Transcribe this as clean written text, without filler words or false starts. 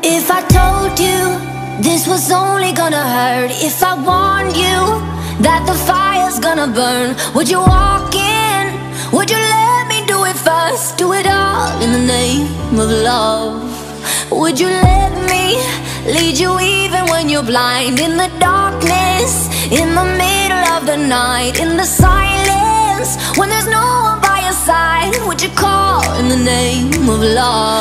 If I told you this was only gonna hurt, if I warned you that the fire's gonna burn, would you walk in? Would you let me do it first? Do it all in the name of love. Would you let me lead you even when you're blind? In the darkness, in the middle of the night, in the silence, when there's no one by your side, would you call in the name of love?